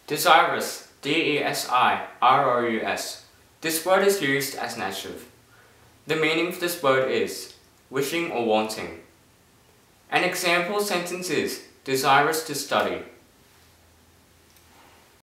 Desirous, D-E-S-I-R-O-U-S. This word is used as an adjective. The meaning of this word is wishing or wanting. An example sentence is desirous to study.